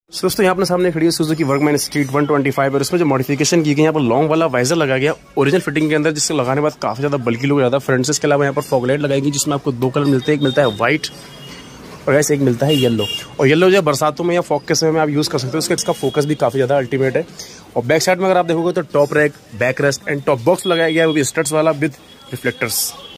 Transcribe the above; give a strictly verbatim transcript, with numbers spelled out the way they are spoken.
So, दोस्तों यहाँ अपने सामने खड़ी है Suzuki Burgman street one twenty five और इसमें जो मॉडिफिकेशन की गई यहाँ पर लॉन्ग वाला वाइजर लगाया गया ओरिजिनल फिटिंग के अंदर, जिससे लगाने के बाद काफी ज्यादा बल्कि लुक ज्यादा फ्रंट से। इसके अलावा यहाँ पर फॉग लाइट लगाएगी जिसमें आपको दो कलर मिलते हैं, एक मिलता है व्हाइट और ऐसे एक मिलता है येलो। और येलो जो बरसातों में या फॉग के समय में आप यूज कर सकते हो, उसका इसका फोकस भी काफी ज्यादा अल्टीमेट है। और बैक साइड में अगर आप देखोगे तो top rack, back rest and top box लगाया गया है, वो भी स्टड्स वाला विद रिफ्लेक्टर्स।